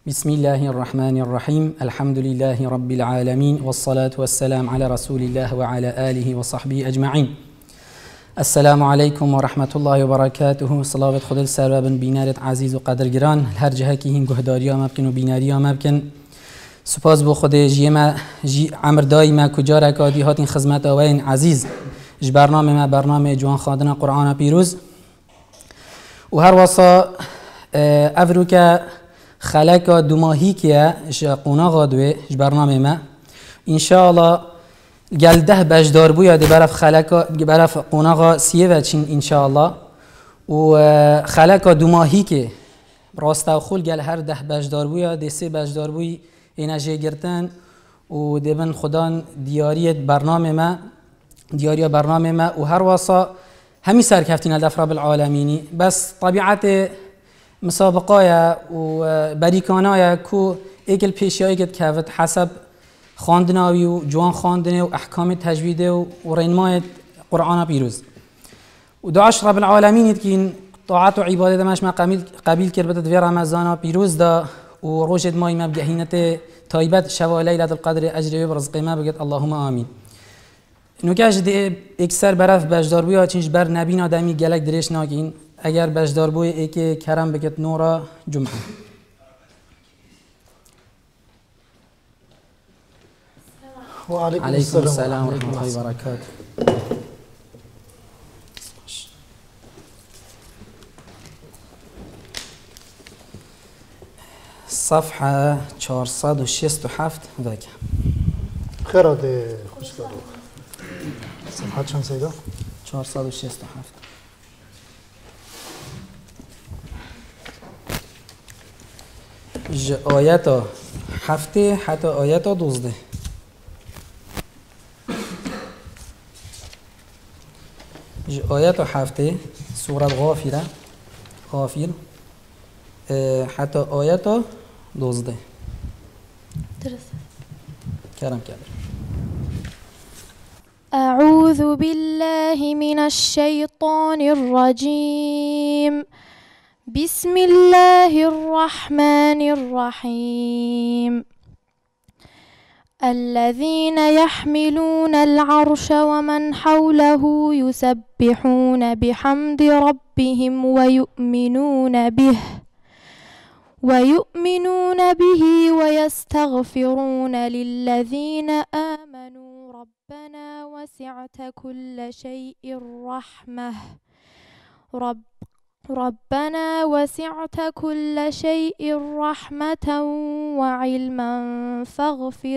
بسم الله الرحمن الرحيم. الحمد لله رب العالمين والصلاة والسلام على رسول الله وعلى آله وصحبه أجمعين. السلام عليكم ورحمة الله وبركاته. صلاة خدل سرابن بینارت عزیز و قدرگران هر جهه که هین گهداری ها مبکن و بیناری ها مبکن. سپاس بو خود جی عمر دای ما کجا رکادی هاتین خدمت آوین عزیز ج برنامه ما برنامه جوان خواندن قرآن پیروز و هر وصا افرو که خلق دو ماهی که قونا غادوه ج برنامه ما ان شاء الله گل ده بجدار بویا دی برف خلق برف قونا غا سیه و چین ان شاء الله و خلق دو ماهی که راستا خول گل هر ده بجدار بویا دی سه بجدار بوی انرژی گرتن و دبن خدان دیاریت برنامه ما دیاری برنامه ما و هر واسا همی سرکفتین الدف رب العالمینی بس طبیعت مسابقایا و بریکانایا کو ایکل پیشیایی که کفت حسب خواندناوی و جوان خواندنه و احکام تجوید و رنمای قرآن پیروز و دعاش رب العالمین که این طاعت و عبادت ماش ما قبیل کرد به رمضان پیروز دا و روجد مای مبجهینت تایبت شوا لیلة القدر اجر و رزق ما بگید اللهم آمین. نوکاش دی اکثر برف بجدار بویا چنش بر نبین آدمی گلک درش ناگین اگر بجدار بوی ایک کرم بگید نورا جمعه. وعليكم السلام ورحمة الله وبركاته. صفحة 467 ذاك خير دي خوش كارو صفحة چند سيدا 467 آيات هفته حتى آيات 12 آيات هفته سورة غافر حتى آيات 12 كرم كبير. أعوذ بالله من الشيطان الرجيم. بسم الله الرحمن الرحيم. الذين يحملون العرش ومن حوله يسبحون بحمد ربهم ويؤمنون به ويستغفرون للذين آمنوا ربنا وسعت كل شيء رحمة وعلما فاغفر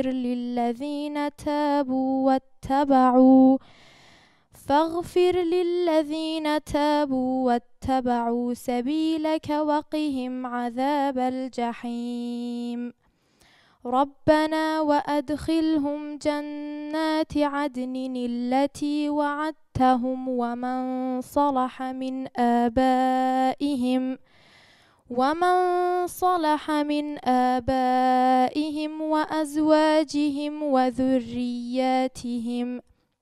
للذين تابوا واتبعوا سبيلك وقهم عذاب الجحيم. ربنا وأدخلهم جنات عدن التي وعدتهم ومن صلح من آبائهم وأزواجهم وذرياتهم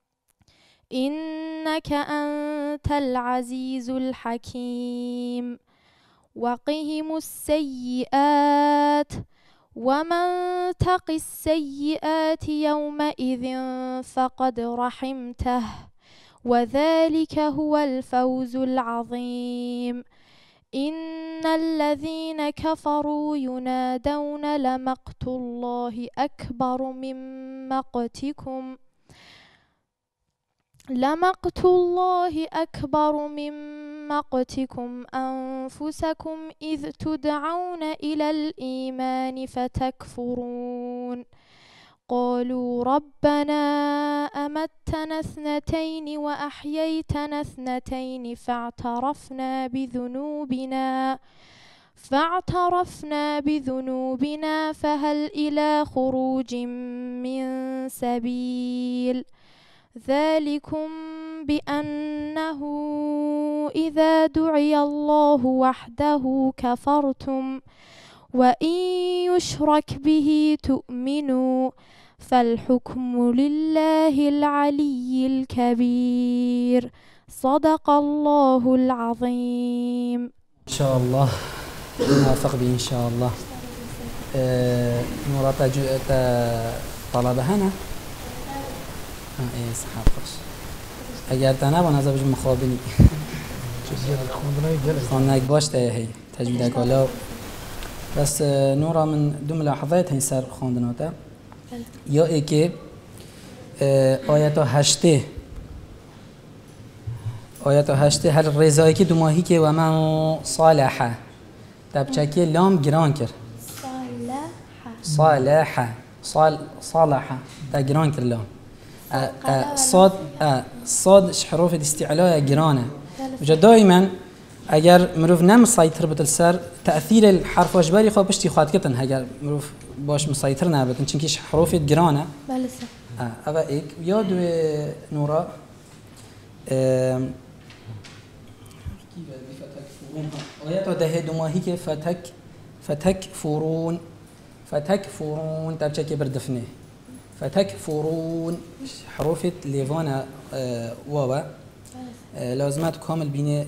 إنك أنت العزيز الحكيم. وقهم السيئات ومن تق السيئات يومئذ فقد رحمته وذلك هو الفوز العظيم. إن الذين كفروا ينادون لمقت الله أكبر من مقتكم أنفسكم إذ تدعون إلى الإيمان فتكفرون. قالوا ربنا أمتنا 2 وأحييتنا 2 فاعترفنا بذنوبنا فهل إلى خروج من سبيل. ذلكم بأنه إذا دعي الله وحده كفرتم وإن يشرك به تؤمنوا فالحكم لله العلي الكبير. صدق الله العظيم. إن شاء الله نوافق به إن شاء الله. نورا طلبه هنا ايه صحاب خوش اگر تنه با نظر بجم مخابنی خواندنك باش تهي تجويدك ولا بس نورا من دو ملاحظات هي سر خواندناتا یا ای که آیت 8 هر رضایی که دو ماهی که و من صالحه تبچکی لام گران کرد صالحه تا گران کرد لام صاد حروف الاستعلاء گرانه وجا دائما اگر مروف نمسيطر بتل سر تأثير الحرف اجباري خو بشتي خواد كتن اگر مروف باش مسيطر نابتن چونكيش حروف گرانه بله اوه ایک یاد نورا آیت ده دو ماهی که فتكفرون تبچه که بردفنه فتكفرون حروف ليفانا واوا لازمات كامل بينه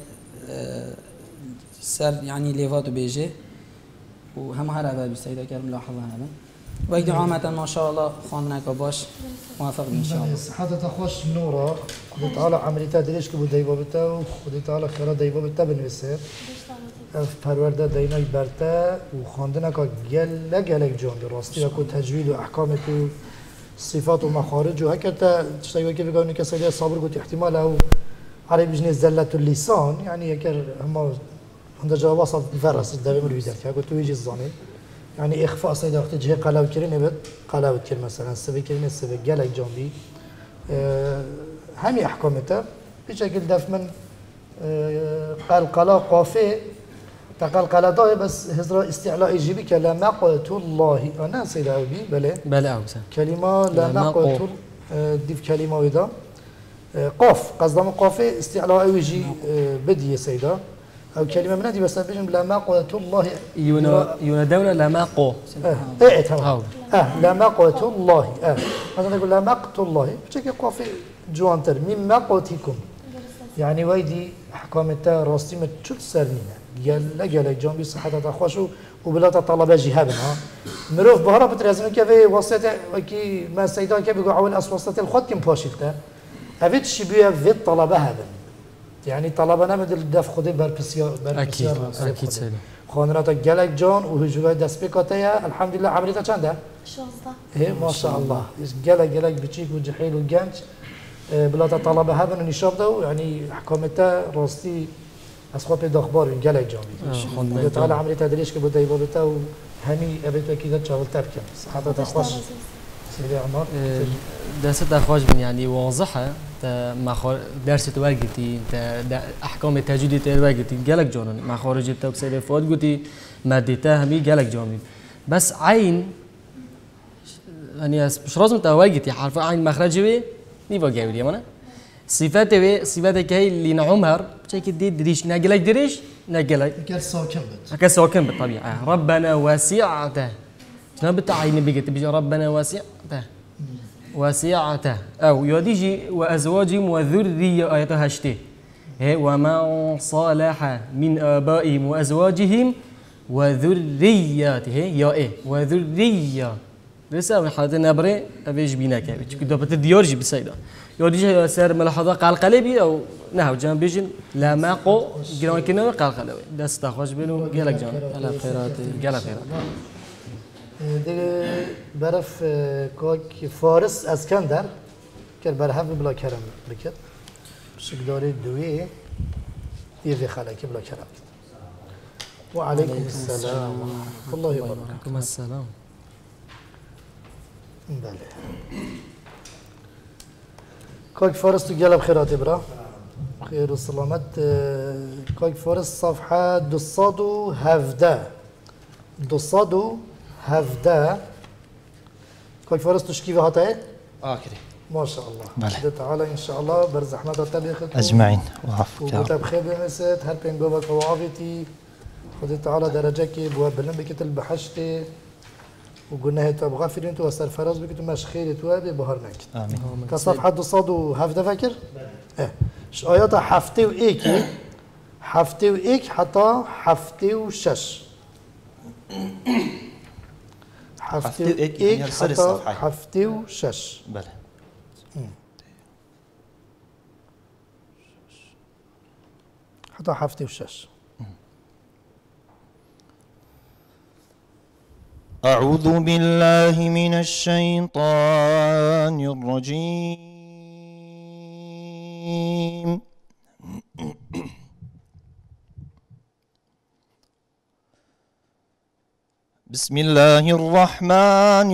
سر يعني ليفاتو بيجي وهم هر أبا بسيدة كرم ملاحظة هذا وقت عامة ما شاء الله خواندنك باش موافق إن شاء الله حتى تخش نورا خدي تعالى عملية دليش كبو دايبا بتا وخدي تعالى خيرا دايبا بتا بنويسه پرورده دینای برته و خواندنک گلک جان راستی و تجوید و احکامت و صفات و مخارج و هکتا تشتایی که بگوینی که سیده صابر گوت احتمال او عربی بجنه زلت اللسان یعنی یکر هما هنده جواب وصف فرس دوی مروی در که تو یجی الزاني يعني اخفاء سيده وقت جهه قلاوت كرين بد قلاوت كر مثلا سبي كرين سبي جلك جنبي همي احكامته بشكل دف من قلقلا قافه تقلقلا ده بس هزرا استعلاء يجيبي كلام قلت الله انا سيده بي بله او كلمه لا قلت ديف كلمه ودا قاف قصدم قافه استعلاء يجي بدي سيده او كلمه من هذه بس بيجن لما قلت الله يونا دوله لما قو تمام لما قلت الله مثلا نقول لما قلت الله بشكل قافي جوانتر مما قلتكم يعني ويدي احكامته راستي شو سرمينه قال جنبي صحتها خوشو وبلا طلبه جهابنا مروف بهرا بترازم كيف واسطه وكي ما سيدان كيف بيقول اول اسواسطه الخط كم باشيلته افيت شبيه في الطلبه هذا يعني طلبنا مدل دف خودی بر بسیار اكيد سيدي خانراتا گلک جان و هجوای دست بکاتیا الحمدلله عملیتا چنده 16 ما شاء الله گلک بچیک و جحیل و گنج بلا طلبه هبن و نشاب دو يعني حکامتا راستی از خواب داخبار گلک جان تعالى عملیتا دلیش که بوده ایبابتا و همی ابیتا کیدا چاول تبکن صحبت تخواش سيدي عمر درست خوش بن يعني واضحه درس توقتي انت احكام التجويد توقتي قالك جون مخارج التوكسيل فوت قلتي مادتها همي قالك جون بس عين يعني مش لازم توقتي حرف عين مخرجه نيفا جاوي مانا صفاته هي اللي نعمر بشكل دي دريش نقلك دريش نقلك كان ساكن بالطبيعه ربنا واسعته شنو بتعين بيجي ربنا واسعته واسعته أو يديجي وأزواجهم وذرية آياتها هشته ومن صالح من آبائهم وأزواجهم وذرياته يا إيه وذرية لسه من حالة نبرة أبيج بينك كده بتديارجي بسيدا يديجي سر ملاحظة قلقلبي أو نهو جان بيجن لا ماقو جران كنا قلقلبي دست خوش بينو جالك جان على خيرات جالك خيرات دیگه برف که فارس اسکندر که برهف بلا کرم بکرد شکداری دوی دیوی خلکی بلا کرم و علیکم السلام الله وبركاته السلام بله کاک فارس تو گلب خیراتی برا خیر و سلامت کاک فارس صفحه 217 217 كل فرس تشكي في هاتاي كده ما شاء الله بله تعالى ان شاء الله برزحمه تبيخت اجمعين وعافك وكتب خير بمسات هل بين جوبك وعافتي خذ تعالى درجك بو بلن بكت البحشتي وقلنا هي تبغى في انتو وسر فراز بكتو مش خير توابي بهر نك امين كصفحه 217 فاكر ايش ايات حفتي وايكي حفتي وايك حتى حفتي وشش حفتي إيك يعني إيك سر حتى الصفحة. حفتي وشش بله. حتى حفتي وشش. أعوذ بالله من الشيطان الرجيم. بسم الله الرحمن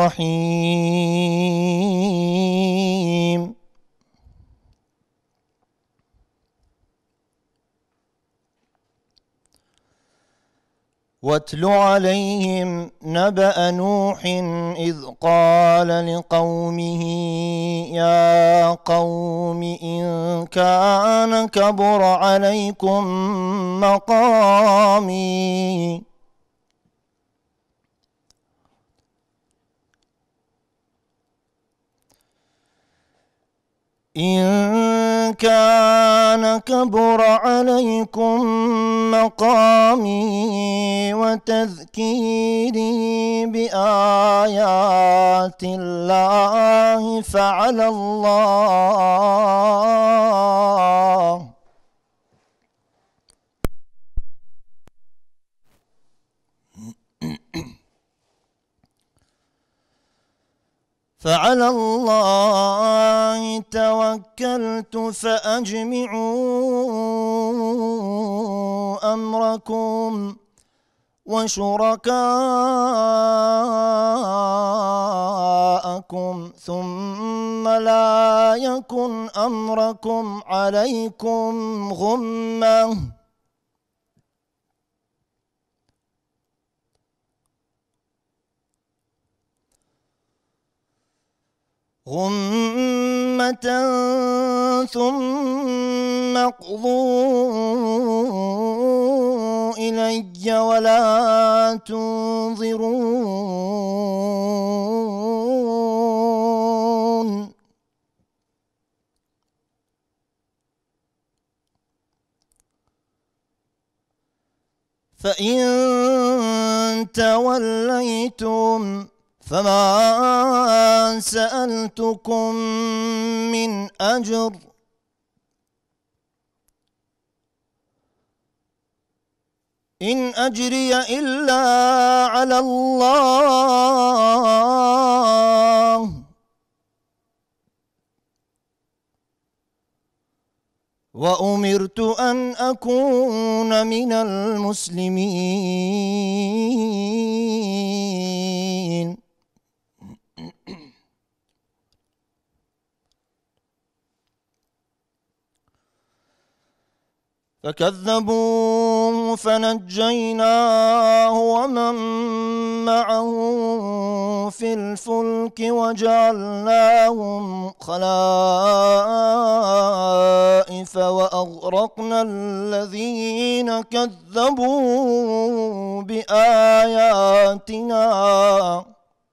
الرحيم. واتل عليهم نبأ نوح إذ قال لقومه يا قوم إن كان كبر عليكم مقامي إن كان كبر عليكم مقامي وتذكيري بآيات الله فعلى الله توكلت فأجمعوا أمركم وشركاءكم ثم لا يكن أمركم عليكم غمة ثم اقضوا إلي ولا تنظرون فإن توليتم فما سألتكم من أجر إن أجري إلا على الله وأمرت أن أكون من المسلمين فكذبوه فنجيناه ومن معه في الفلك وجعلناهم خلائف وأغرقنا الذين كذبوا بآياتنا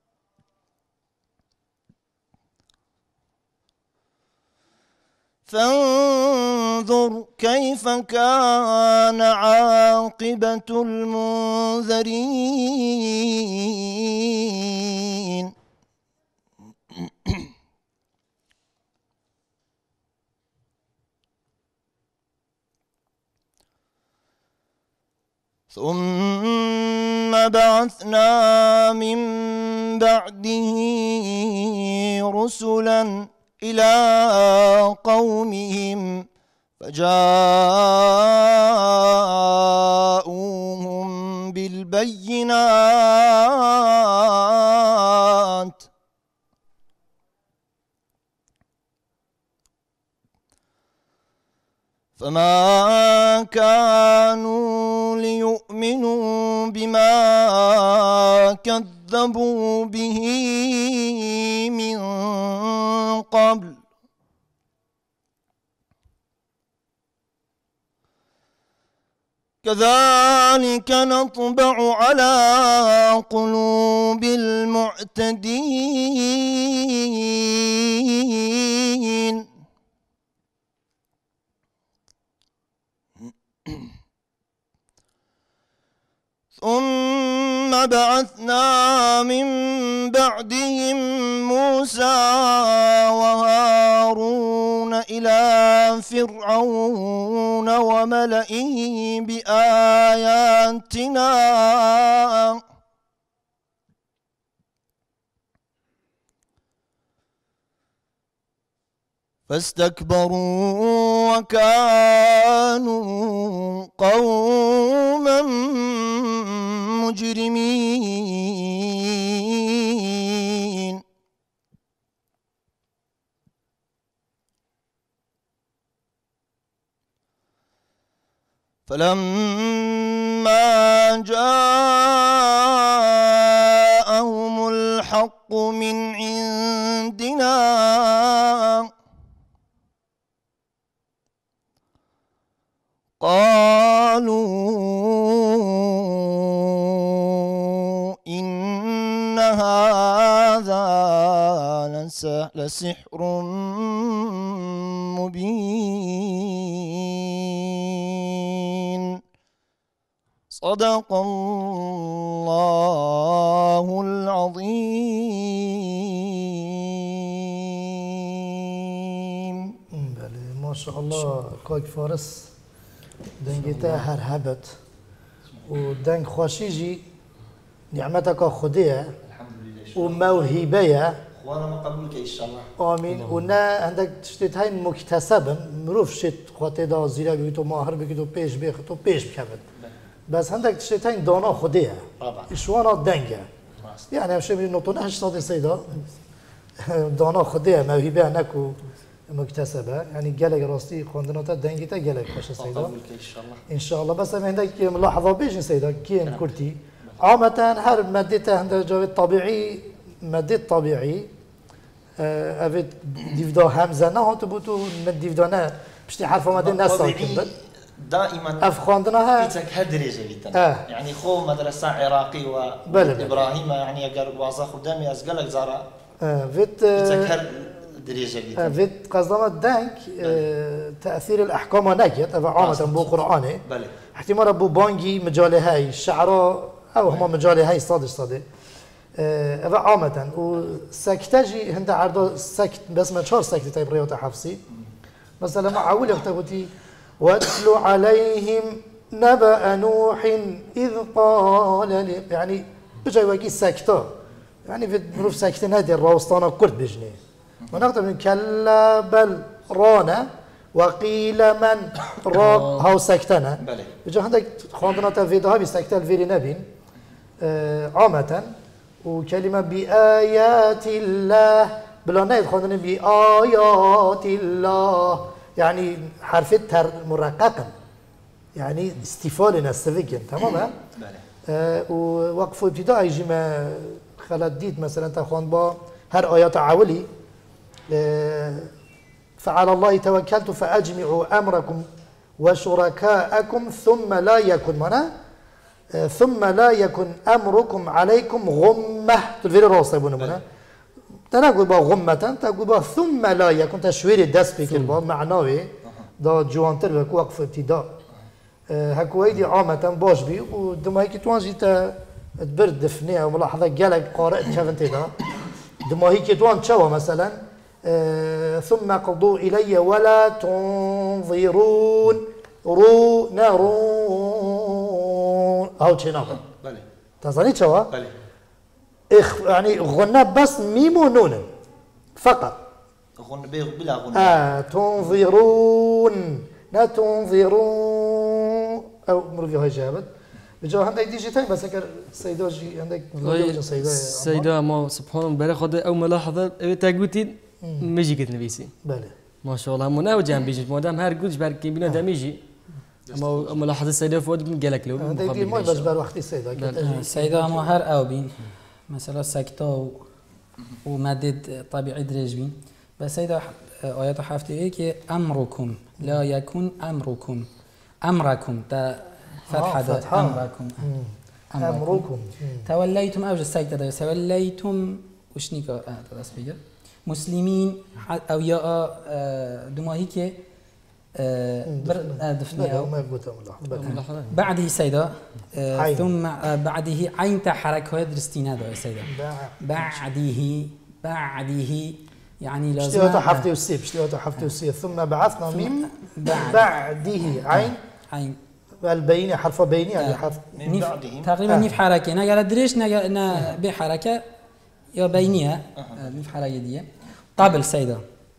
فانظر كيف كان عاقبة المنذرين ثم بعثنا من بعده رسلا إلى قومهم فجاءوهم بالبينات فما كانوا ليؤمنوا بما كذبوا به من قبل كذلك نطبع على قلوب المعتدين ثم بعثنا من بعدهم موسى وهارون إلى فرعون وملئه بآياتنا فاستكبروا وكانوا قوما مجرمين فلما جاءهم الحق من عندنا قالوا إن هذا لسحر مبين صدق الله العظيم. بله ما شاء الله كاك فارس دنگتا هر هبت و دنگ خوشیجی نعمتك خديه وموهبه وانا ما قبولك ان شاء الله. آمین و نه عندك تشتيت هاي مكتسب مروف شت خاطر دا زیرا بگی تو ماهر بگی تو پیش بخ تو پیش بکبد بس عندك تشتيت هاي دانا خديه اشوانا دنگه يعني همشه میری نطونه 80 سيدا دانا خديه موهبه نکو مكتسبه يعني جالك راستي خواندناتا دنگيتا جالك باش سيدا ان شاء الله بس عندك ملاحظه بيجن سيدا كين كرتي عامه هر مادته عند جواب طبيعي ماده طبيعي افيد ديفدا همزه نه هاتو بوتو من ديفدانا بشتي حرف ماده نساكن دائما افخواندناها بيتك هدرجه بيتنا يعني خو مدرسه عراقي وابراهيم يعني قال واضح قدامي ازقلك زارا فيت فيت قصدنا دانك تأثير الأحكام نجت أبا عامة بو قرآني احتمال بو بانجي مجال هاي الشعراء أو هما مجال هاي صادق أبا عامة وسكتجي هند عرض سكت بس ما شهر سكت تايب رياضة حفصي مثلا ما عاول يختبتي واتل عليهم نبأ نوح إذ قال يعني بجاي واقي سكتة يعني في مروف سكتين هذه الراوستانة كرت بجني ونقدر من كلا بل رانا وقيل من راق هاو سكتنا بجا عندك خواندنا تفيدها بسكتة الفيري نبين عامة وكلمة بآيات الله بلا نايد خواندنا بآيات الله يعني حرف التر مرققا يعني استفال نستفيقن تمام ووقف ابتداء يجي ما خلت ديت مثلا تخوان با هر آيات عولي فعلى الله توكلت فأجمعوا أمركم وشركاءكم ثم لا يكن منا ثم لا يكن أمركم عليكم غمة تلفير الرأس يبون منا تنقول با غمة تقول با ثم لا يكن تشوير الدس بكر با معناه دا جوانتر بكو وقف ابتداء هكو هيدي عامة باش بي ودما هيك توانجي تبرد دفنيها وملاحظة جالك قارئ كيفن تدا دما هيك توان تشوى مثلا ثم قضوا إلي ولا تنظرون رو نارون أو تشيناها تظني تشوى يعني غنى بس ميم ونون فقط غنى بلا غنى تنظرون لا تنظرون أو مرقي هاي جابت بجو عندك دي جي تاني بس هكذا سيدا جي عندك سيدا ما سبحان الله بلا خد أو ملاحظة تقولتي ميجي كده نبيسي بله ما شاء الله منا وجام بيجي ما دام هر جودش بركي بينا دميجي أما ملاحظة سيدا فؤاد من جالك له عندك دي ما بس بر وقت سيدا سيدا ما هر أو بين مثلا سكتة ومادة طبيعي درج بين بس سيدا آيات حفتي كي أمركم لا يكون أمركم أمركم تا فتحة أمركم أمركم توليتم أوج السكتة توليتم وشنيكا تدرس بيجا مسلمين أو يا دماهي كي دفنية ما قلت بعده سيدا عين. ثم بعده عين تا حركة درستينا دو سيدا بعده يعني لازم اشتيوتا حفتي وسيب اشتيوتا حفتي وسيب ثم بعثنا من بعده عين البيني حرف بيني يعني حرف من بعدهم تقريبا نيف حركة نقال دريش نقال بحركة يا بينية نيف حركة دي قبل سيدا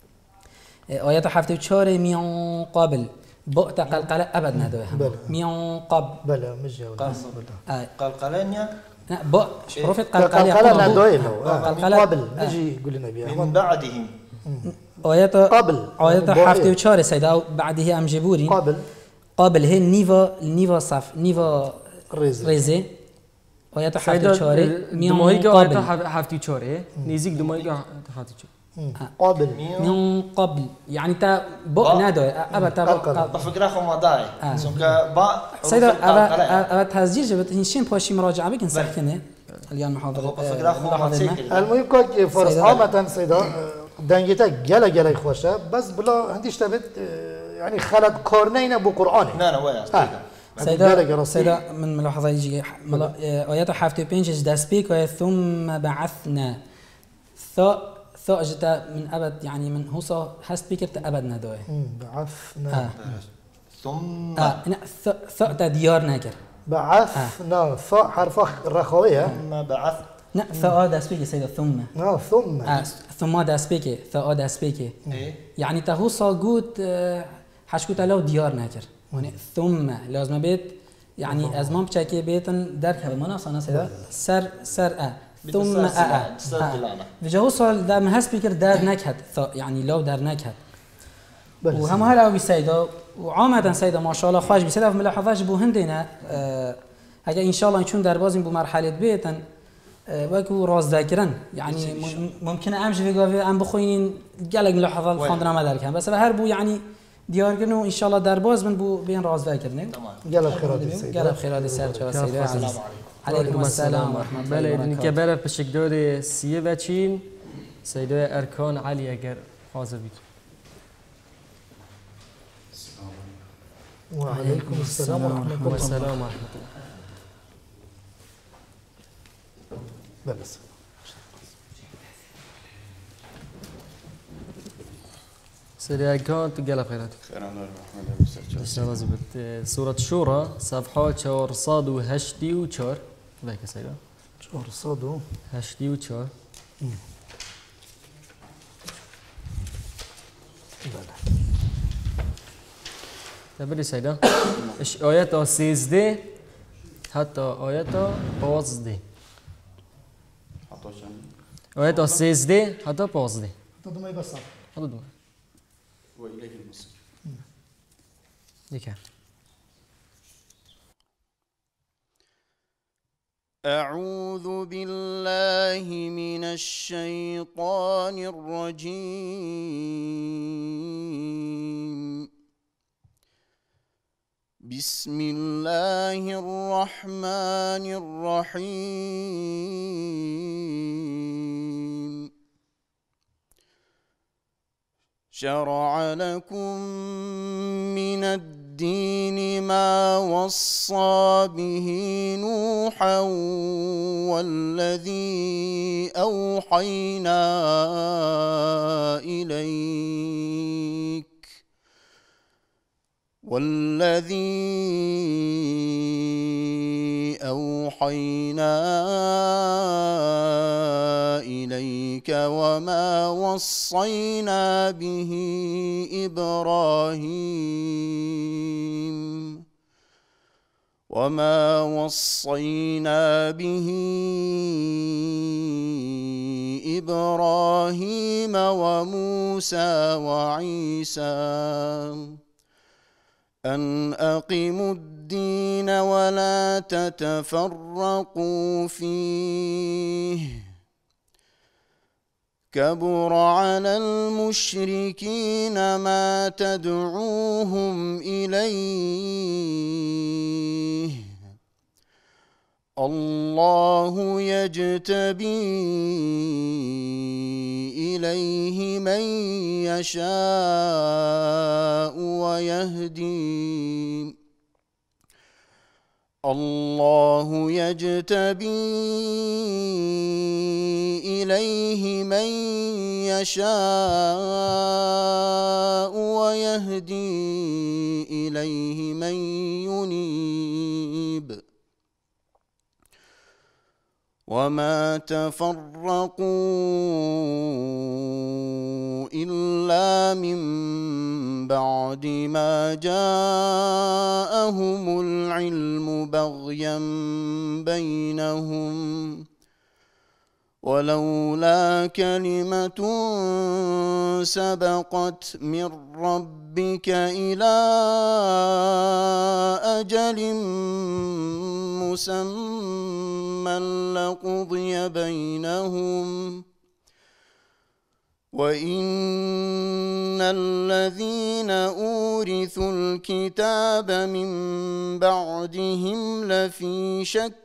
آيات حفتي وشاري ميون قبل بؤت قلقلة أبد ندوها ميون قبل بلا مش جاوب قلقلانيا لا بؤ حروف قلقلة ندوي قلقلة قبل نجي يقول النبي من بعدهم آيات قبل آيات حفتي وشاري سيدا بعده أم جبوري قبل هي نيفا صف نيفا ريزي آيات حفتي وشاري ميون قبل حفتي وشاري نيزيك دمائي حفتي وشاري قبل من قبل يعني تا بؤ نادو أبا تا بفكرة خو مضاي سونك با سيدا أبا تهزير جبت هنشين بوشي مراجعة بك نسحكني اليوم محاضرة بفكرة خو مضاي المهم كوك فرص عامة سيدا دنجتا جلا خوشة بس بلا هنديش تبت يعني خلط كورنين أبو قرآن لا ويا سيدا من ملاحظة يجي آيات حفتي بينجز داسبيك ثم بعثنا ثاء جتا من أبد يعني من هوصا هست بيكر أبد ندوه بعثنا ثم ثاء تا ديار نكر بعثنا ثاء حرف رخوية ثم بعث لا ثاء دا سبيكي سيدا ثم ثم دا سبيكي ثاء دا سبيكي يعني تا هوصا قوت حشكوتا لو ديار نكر ثم لازم بيت يعني أزمان بشاكي بيتن درك هذا مناصنا سيدا سر ثم وجهه صار ده مهس بيكر دار نكهت يعني لو دار نكهت وهم هلا بسيدا وعامة سيدا ما شاء الله خاش بسيدا في ملاحظات بو هندنا هجا إن شاء الله يكون دربازين بمرحلة بيتن وكو راز ذاكرن يعني ممكن أمشي في قافي أم بخوين جالك ملاحظات خاندنا ما داركن بس هربو يعني ديار كنو إن شاء الله درباز من بو بين راز ذاكرني جالب خيرات سيدا جالب خيرات سيدا عزيز عليكم السلام ورحمة الله بله إذن كبره بشكدار سیه بچین سیدای ارکان علی اگر حاضر بید وعليكم السلام ورحمة الله السلام ورحمة الله بس سيدي ارکان تو گله خیرات سورة الشورى صفحات 484 بك سيدي 484 تبري سيدا ايش آيات 13 حتى آيات 15 آيات 13 حتى 15 حتى ما يبصر حتى دمي وإليه المصير ديك أعوذ بالله من الشيطان الرجيم بسم الله الرحمن الرحيم شرع لكم من الدين ما وصى به نوحا والذي أوحينا إليك وما وصينا به إبراهيم وموسى وعيسى أن أقيموا الدين ولا تتفرقوا فيه كبر على المشركين ما تدعوهم إليه الله يجتبي إليه من يشاء ويهدي الله يجتبي إليه من يشاء ويهدي إليه من ينيب وما تفرقوا إلا من بعد ما جاءهم العلم بغيا بينهم ولولا كلمة سبقت من ربك إلى أجل مسمى لقضي بينهم وإن الذين أورثوا الكتاب من بعدهم لفي شك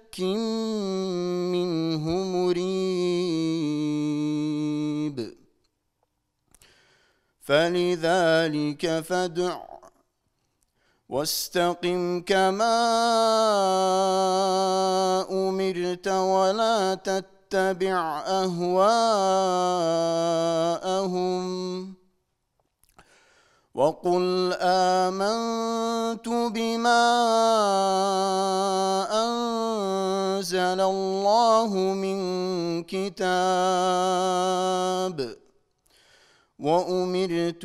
منه مريب فلذلك فادع واستقم كما أمرت ولا تتبع أهواءهم وقل آمنت بما أنزل الله من كتاب وأمرت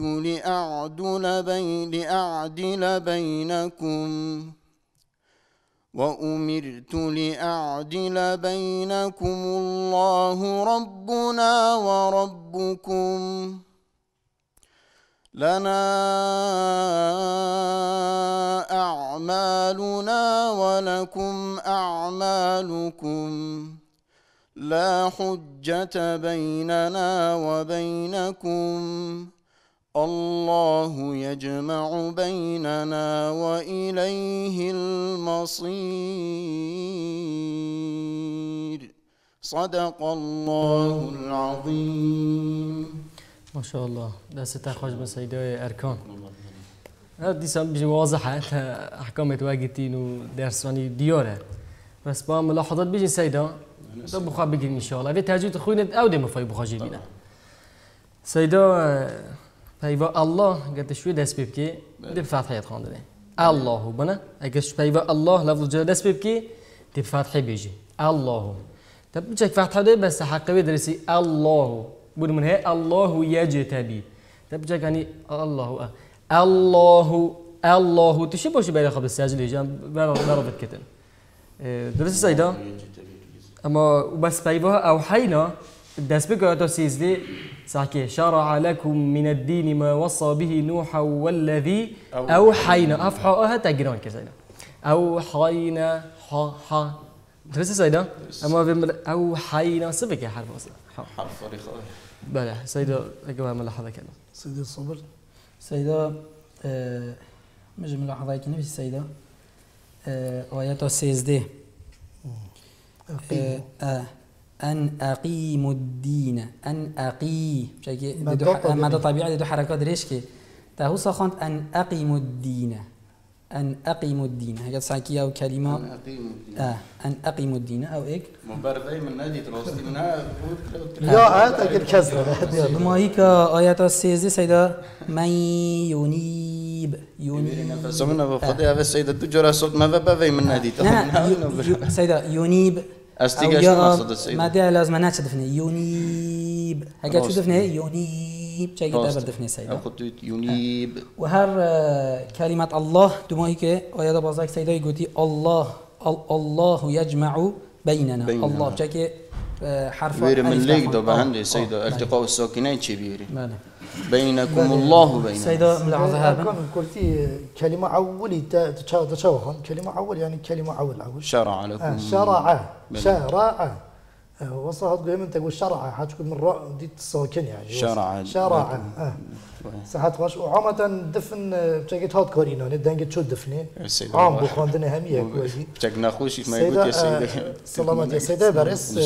لأعدل بينكم الله ربنا وربكم لنا أعمالنا ولكم أعمالكم لا حجة بيننا وبينكم الله يجمع بيننا وإليه المصير صدق الله العظيم. ما شاء الله دست خوش من سيدة أركان هذه سام بيجي واضحة أحكام تواجدين ودرساني ديارة بس با ملاحظات بيجي سيدة ده بخواب بيجي إن شاء الله في تهجد خوينة أو ده مفاي بخاجي بينا سيدة فيبا الله قد شوي دست بيبكي ده بفتحة خاندني الله بنا أجد فيبا الله لفظ جل دست بيبكي ده بفتحة بيجي الله طب بيجي فتحة ده بس حقيقي درسي الله بود من هي الله يجتبي تبجك يعني الله تشي باش بين خبز الساجل جنب برافت كتن درس سيدا اما بس بيبها اوحينا الدرس بقى تسيزدي ساكي شرع لكم من الدين ما وصى به نوح والذي اوحينا افحاها تجران كذا اوحينا ح درس سيدا اما اوحينا سبك يا حرف حرف رخاء بله سيدة أجمع ملاحظة كنا سيدة الصبر سيدة مجمع ملاحظة كنا في السيدة آيات السيزدة أن أقيم الدين أن أقي ماذا طبيعي دو حركات ريشكي تهو سخنت أن أقيم الدين أن أقيم الدين هكذا ساكية أو كلمة أن أقيم الدين أو إيك مبارزة من نادي تراستي منها لا أنت أكيد كذا بما هيك آيات السيزة سيدة من ينيب سمعنا بفضيها في السيدة تجرى صوت ما ببى من نادي سيدة ينيب أستيقاش مقصد السيدة ما دي لازم ناتش ينيب هكذا شو دفنه ينيب شيء كده بردفنه سيدة ينيب وهر كلمة الله دمائي كه آيات بازاك سيدة يقولي الله يجمع بيننا الله بشكل حرف غير من ليك ده بهندي سيدة التقاء الساكنين شبيري بينكم الله بيننا سيدة ملاحظة كان قلتي كلمة أولي تشوهن كلمة أول يعني كلمة أول شرع لكم شرع وصلت قوي من تقول شرع حتكون من راء دي الساكن يعني شرع ساعات واش وعامة دفن بتجيت هاد كارينا ندنجت شو دفني عام بخاندنا همية كويسي بتجنا خوشي ما يقول يا سيدة سلامات يا سيدة برس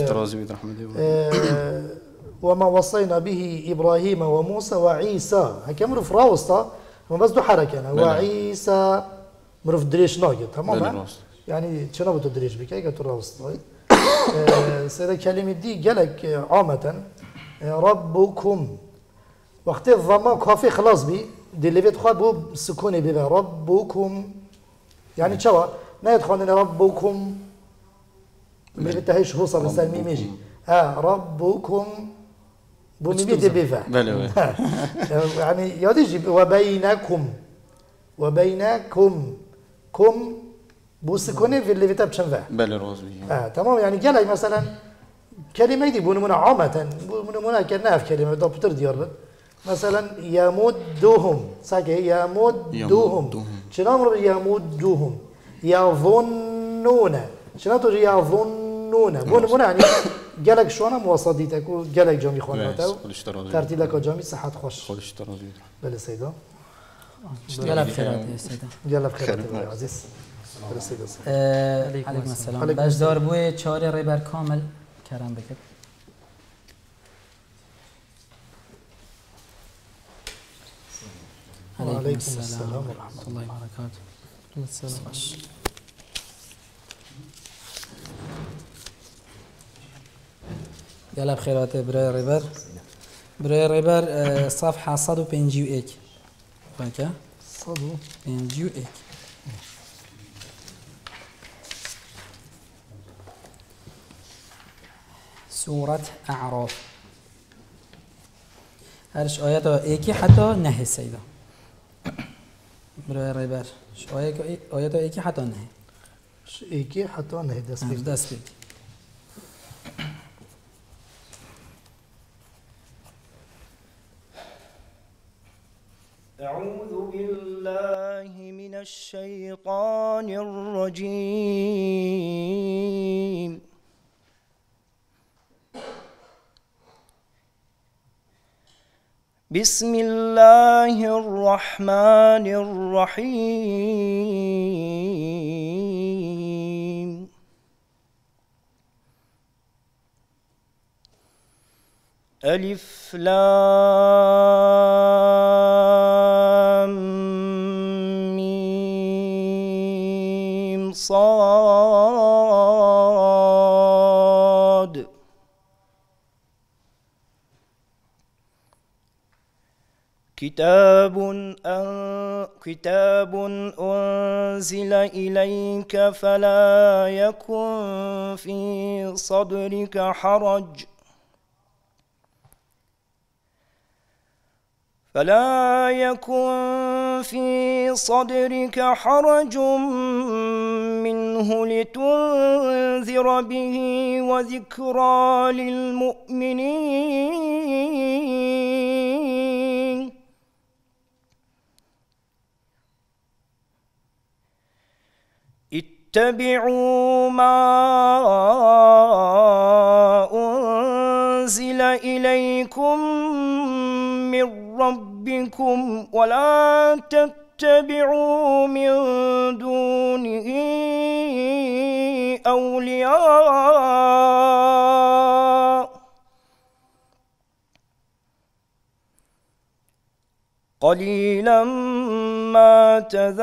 وما وصينا به إبراهيم وموسى وعيسى هكذا مرف راوستا ما بس دو حركة أنا وعيسى مرف دريش ناقد تمام يعني شنو بتدريش بك هيك تراوستا سيدة كلمة دي جالك عامة ربكم وقت الضماء كافي خلاص بي دي اللي بيتخوض بو سكوني بيبا ربكم يعني شوا ما يدخلنا ربكم اللي بتهيش هوصة بس الميم يجي ربكم بو ميمي دي بيبا يعني يجي وبينكم كم بو سكوني في اللي بيتاب شنفه بله روزي تمام يعني جالك مثلا كلمة دي بونمونا عامة بونمونا كنا في كلمة دكتور ديار مثلا يمدهم ساكي يمدهم شنو أمر يمدهم يظنون شنو تقول يظنون بونمونا يعني جالك شو أنا مواصديتك وجالك جامي خوانته ترتيلك جامي صحة خوش بله سيدا جالب خيرات يا سيدا جالب خيرات يا عزيز عليكم السلام باش دار بوی 4 ریبر کامل کرم بکر عليكم السلام ورحمة الله وبركاته جالب خيرات برای ریبر صفحة 151 فاكا 151 سورة أعراف هرش آيات إيكي حتى نهي السيدة برای ریبر آيات إيكي حتى نهي إيكي حتى نهي دست بيك أعوذ بالله من الشيطان الرجيم بسم الله الرحمن الرحيم ألف لام ميم صاد كتاب أنزل إليك فلا يكن في صدرك حرج منه لتنذر به وذكرى للمؤمنين اتبعوا ما أنزل إليكم من ربكم ولا تتبعوا من دونه أولياء قليلا ما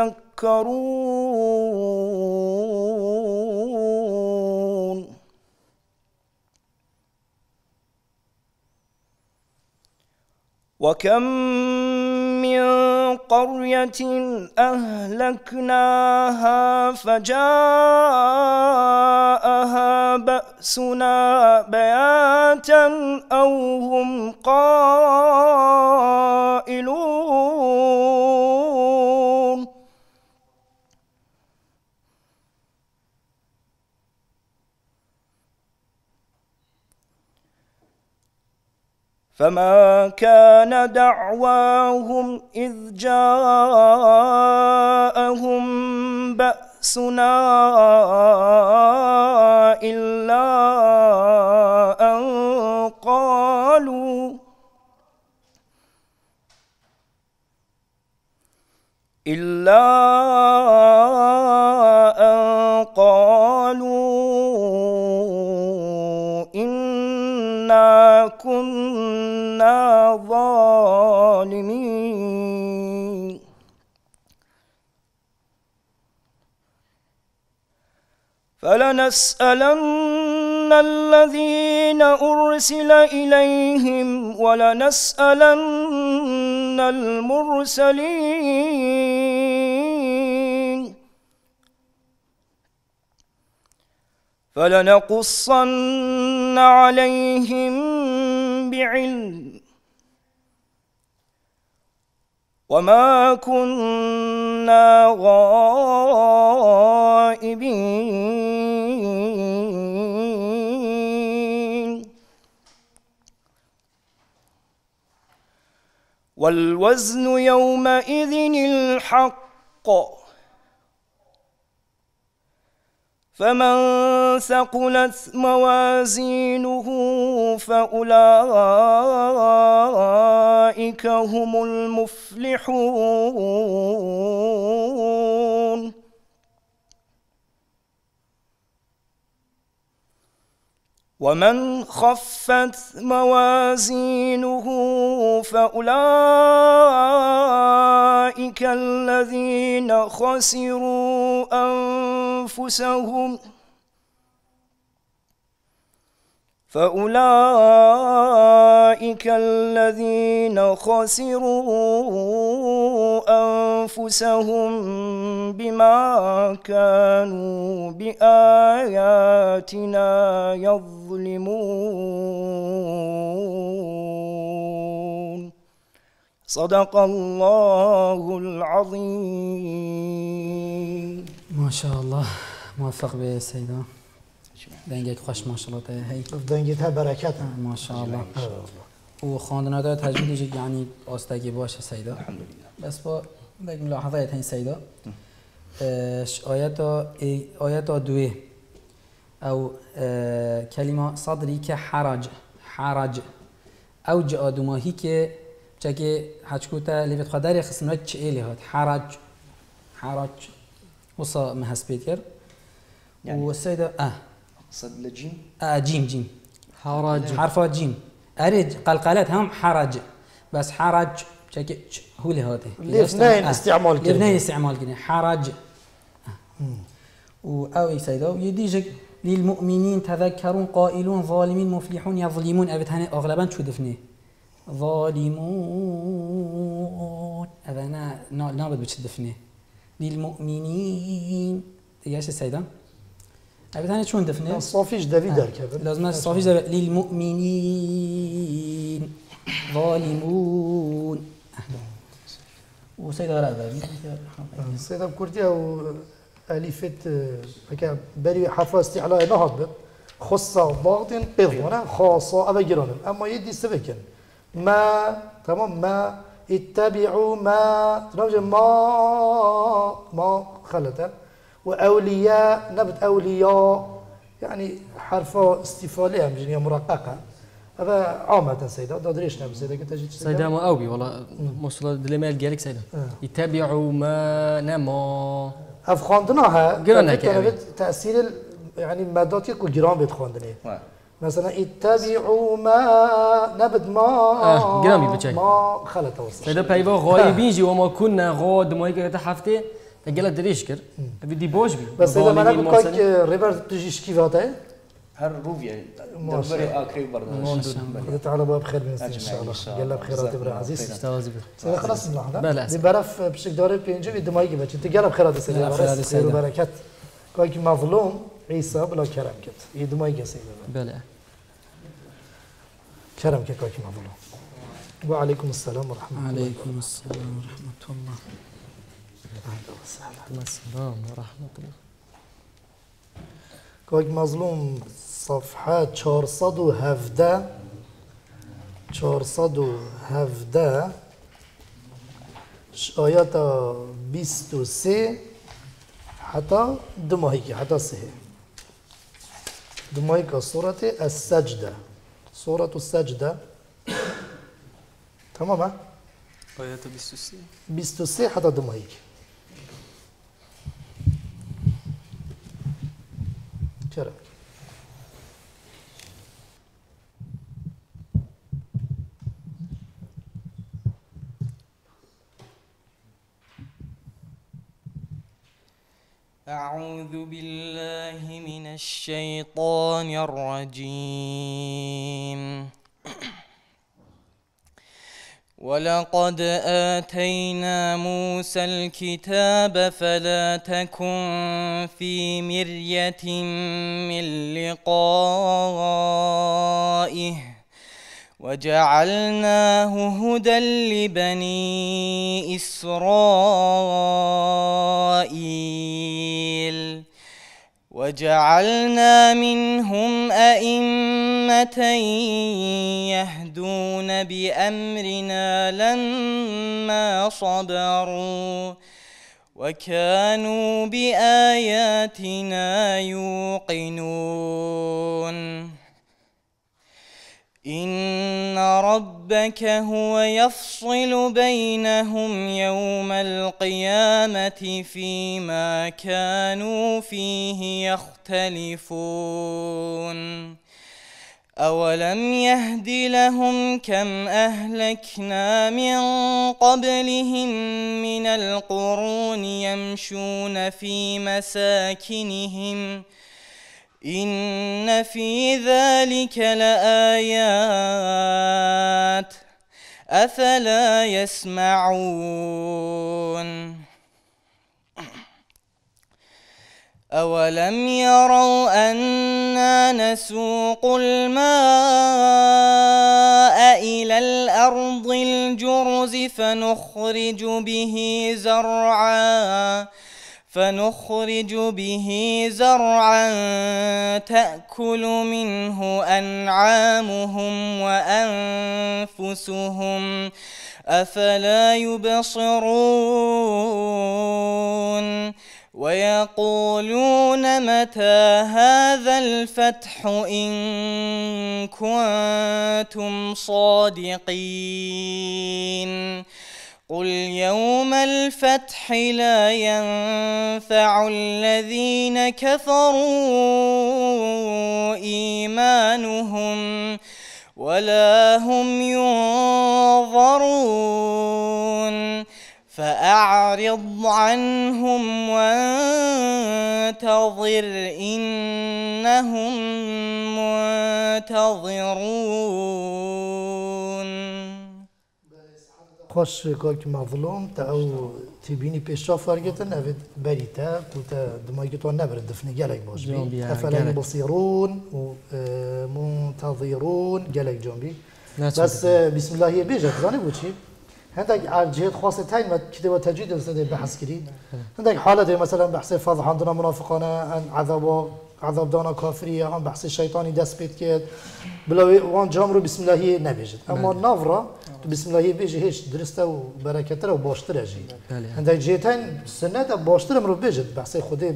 تذكرون وكم من قرية أهلكناها فجاءها بأسنا بياتا أو هم قائلون فما كان دعواهم إذ جاءهم بأسنا إلا قالوا إنا كنا ظالمين فلنسألن الذين أرسل إليهم ولنسألن المرسلين فلنقصن عليهم بعلم وما كنا غائبين والوزن يومئذ الحق فمن ثقلت موازينه فأولئك هم المفلحون ومن خفت موازينه فأولئك الذين خسروا أنفسهم بما كانوا بآياتنا يظلمون صدق الله العظيم. ما شاء الله موفق به سيدا دنگت خوش ماشاءالله هی دنگت ها برکت ما شاء الله و خواندن داد تجویدش یعنی آستگی باشه سیدا الحمدلله بس با یک ملاحظه این سیدا آیات دوی او کلمه صدری که حرج او جا دوماهی که چه حجکوتا لیفت خداری خصمت چه ایلی هات حرج وصا مهسبيت كر والسيدة صد لجيم جيم حرج حرفات جيم أريد قلقلات هم حرج بس حرج شكل هو اللي هاته الاثنين استعمال كلمة الاثنين استعمال كلمة حرج أو سيدة يديجك للمؤمنين تذكرون قائلون ظالمين مفلحون يظلمون أبتهني أغلبا شو دفنه ظالمون أنا نابد بتشدفنه للمؤمنين تيجي السيدة أبتهني شو ندفنه الصافيش دافي دركب لازم الصافيش للمؤمنين ظالمون وسيدة رأى السيدة بكرتي أو ألفت هكا بري حرف استعلاء نهض خصة ضغط بضمنا خاصة أبا جرانم أما يدي سبكن ما تمام ما اتبعوا ما تنوجه ما خلته وأولياء نبت أولياء يعني حرف استفالية مجنية مرققة هذا عامة سيدة دادريش نبت سيدة كنت جيت سيدة ما أوبي والله موصل دلمال جالك سيدة يتبعوا ما نما أفخاندناها قرنا كأبي تأثير يعني مادات يكون جرام بتخاندني مثلا اتبعوا ما نبت ما جرامي بتشاي ما خلته وصل سيدة بايبا غايبين جي وما كنا غاد ما يجي تحفته تقلت دريش كر بدي بوش بي بس إذا ما نقول كاك ريفرت تجيش كيف هذا هر روفيا دبري آخري برضه تعالى باب خير من إن شاء الله يلا بخيرات إبراهيم عزيز سيدة خلاص نلاحظ بلا دي بعرف بشكل داري بينجو يدمايك بتشي تجلا بخيرات سيدة خير وبركات كاك مظلوم عيسى بلا كرم كت يدمايك سيدة بلا كرم كاك مظلوم وعليكم السلام ورحمة الله عليكم السلام ورحمة الله السلام ورحمة الله كاك مظلوم صفحة 417 آيات 23 حتى دماهيك حتى صحيح دماهيك سورة السجدة سورة السجدة تمام؟ آيات 23 23 حتى دمهيك چرا؟ أعوذ بالله من الشيطان الرجيم ولقد آتينا موسى الكتاب فلا تكن في مرية من لقائه وجعلناه هدى لبني إسرائيل وجعلنا منهم أئمة يهدون بأمرنا لما صبروا وكانوا بآياتنا يوقنون إن ربك هو يفصل بينهم يوم القيامة فيما كانوا فيه يختلفون أولم يهد لهم كم أهلكنا من قبلهم من القرون يمشون في مساكنهم إن في ذلك لآيات أفلا يسمعون أولم يروا أنا نسوق الماء إلى الأرض الجرز فنخرج به زرعا تأكل منه أنعامهم وأنفسهم أفلا يبصرون ويقولون متى هذا الفتح إن كنتم صادقين قل يوم الفتح لا ينفع الذين كفروا إيمانهم ولا هم ينظرون فأعرض عنهم وانتظر إنهم منتظرون خوش که مظلوم تا او تبینی پیشا فرگتن اوید بریتا و تا دمایی تو نبرد دفنه گلک باش بی افلا يبصرون و منتظرون گلک جنبی بس بسم الله بیجت زنی بود چی؟ هندك عجهات خاصة تاين ما كتبوا تجديد السنة بحث كري هندك حالة مثلا بحث فضح عندنا منافقانا عن عذاب دانا كافرية عن بحث الشيطاني دست بيت كيد بلا وان جامرو بسم الله نبيجت اما نافرا بسم الله بيجي هيش درسته وبركته وباشتره جي هندك جهتين السنة باشتره مرو بيجت بحث خدي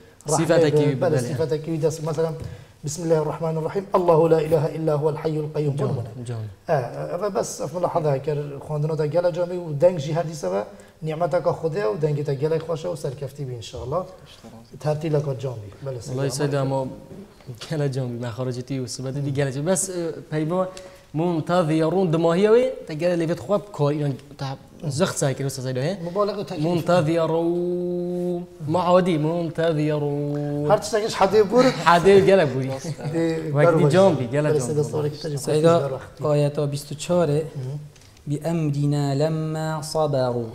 صفاتك دست مثلا بسم الله الرحمن الرحيم الله لا إله إلا هو الحي القيوم بس ملاحظة هكر خواندنا تا گله جامعی و دنگ جی هردی سبا نعمتك خدا و دنگی تا گله خوشه و سرکفتی بی انشاءالله ترتیل که جامعی والله سيد اما گله جامعی مخارجتی و سبت دی گله جامعی بس پیما منتظرون دماهیه تا گله لیفت خواب کاری زخت ساكن استاذ سيدو مبالغه تاكيد منتظرون معادي منتظرون هر تشتاكش حدا يبورد حدا قالك بوري وقت جنبي قالك سيدا آيات 24 بأمرنا لما صبروا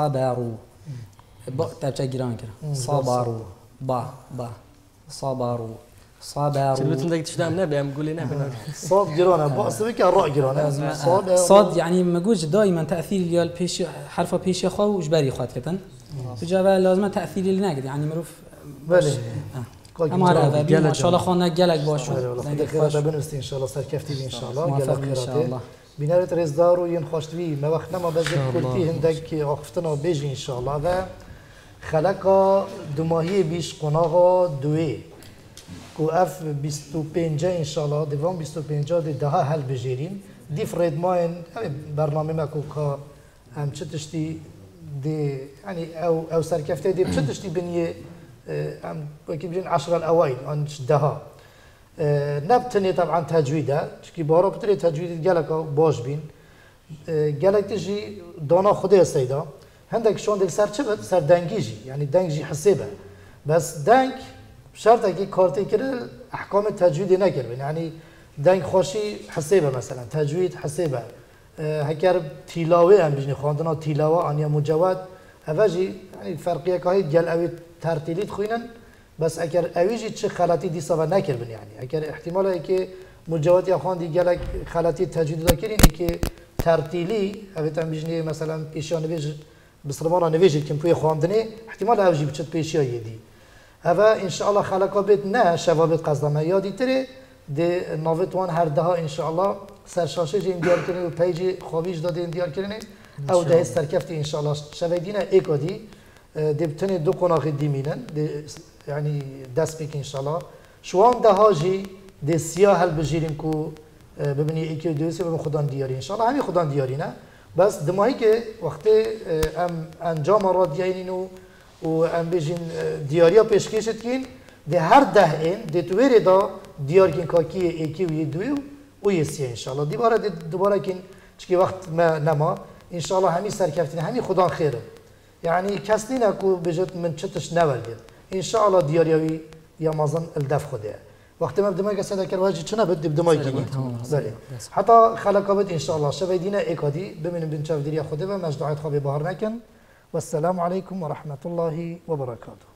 با تبچه گیران کرد صبروا با صبروا شنو بدك تشتم نبي ام قولي نبي صاد جيرانه باص بك الراء جيرانه صاد يعني مجوج دائما تاثير ديال بيش حرف بيش خو وجبري خاط كتن بجابه لازم تاثير اللي نقد يعني معروف بله اما هذا ما شاء الله خونه قالك باشو هذا بنوستي ان شاء الله سركفتي ان شاء الله موفق ان شاء الله بنارت رزدار و ين خوشتوی ما وقت نما بزد کلتی هندک آخفتنا بیجی ان شاء الله و خلقا دماهی بیش قناغا دوی کو اف 25 ان شاء الله دوام 25 دی ده هل بجیرین دی فرید ماین برنامه ما کو کا هم چتشتی دی يعني او سركفته دي بتشتي بنيه ام كيف بيجين 10 الاوائل عن شدها نبتني طبعا تجويده كي بارو بتري تجويد جالك باش بين جالك تجي دونا خدي السيده عندك شلون ديك صار شبت صار دنجيجي يعني دنجي حسيبه بس دنج بشرط كي كارتي كده احكام التجويد نكر يعني دنج خوشي حسيبه مثلا تجويد حسيبه هكر تلاوه هم بيجني خواندنا تلاوه انيا مجود اوجي يعني الفرقيه كاهي جل اوي ترتيليت خوينن بس اگر اويجي چه غلطي دي سبا نكربن يعني اگر احتمال هي كي مجود يا خواندي جل غلطي تجويد ذاكرين كي ترتيلي اوي هم بيجني مثلا بيشان بيج بسرمانا نويجي كم بي خواندني احتمال اوجي بچت بيشيا يدي هذا ان شاء الله خلقا بيت نه شباب قصدما يادي تري دي نوفيتوان هر ده ان شاء الله سرشاشه جیم دیار کنید و پیجی خوابیش داده دیار کنید او ده سرکفتی ان شاء الله شبیدینه اکادی دبتنی دو قناق دیمینن یعنی دست بیک ان شاء الله شوان ده هاجی ده سیاه هل بجیریم کو ببینی اکی دویسی ببین خودان دیاری ان شاء الله همین خودان دیاری نه بس دمایی که وقتی ام انجام را دیارین و ام بجین دیاریا پیشکشت کن ده هر ده این ده تویری دا دیار کن که اکی و دویو ويسي ان شاء الله دوباره كين چكي وقت ما نما ان شاء الله همي سركفتين همي خدا خيره يعني كسلينا كو بجت من چتش نورد ان شاء الله دياريوي يا مازن الدف خده وقت ما بدما كسدا كر واجي چنا بد بدما كيني بله حتى خلقابت ان شاء الله شبيدينا ايكادي بمن بن چاوديريا خده و مجدعات خواب بهار نكن والسلام عليكم ورحمه الله وبركاته